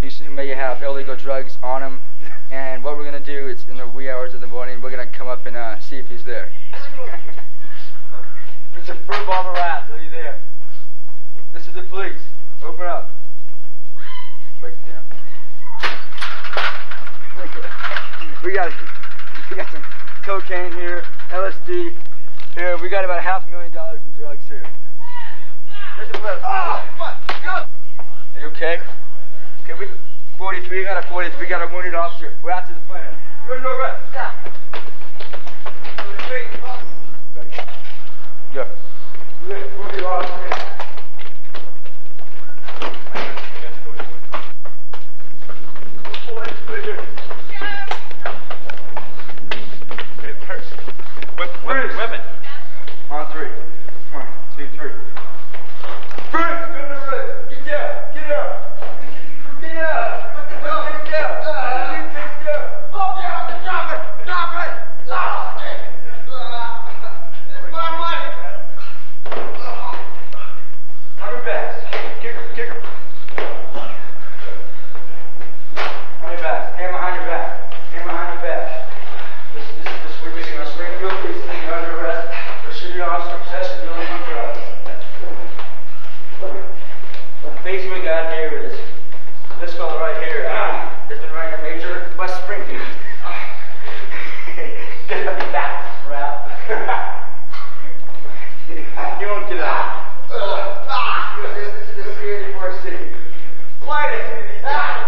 who may have illegal drugs on him. And what we're going to do is in the wee hours of the morning, we're going to come up and see if he's there. Mr. Fruit Ball Rat, are you there? This is the police. Open up. Break it down. We got some cocaine here, LSD here. We got about $500,000 in drugs here. Oh, fuck! Go! Are you okay? Okay, we 43. We got a 43. We got a wounded officer. We're out to the plane. You're no rest. Stop. 43. Ready? Go. Wounded officer. Weapon. On 3. 1, 2, 3. Bruce, go to the right. Get down. Get up. Get up. Get down. Get down. Oh, down. Drop it. Drop it. It's my money. On your back. Kick him. Kick him. On your back. Hand behind your back. Hand behind your back. This is we're using West Springfield. Please take under arrest for shooting officer possession of illegal drugs. The things we got here is this fellow right here has been running a major West Springfield. Get up your back, rap. You won't get out. This is the 84 city. Why did you do these?